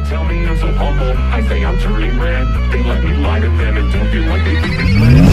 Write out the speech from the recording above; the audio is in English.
tell me I'm so humble. I say I'm turning red. They let me lie to them and don't feel like they think it's lit.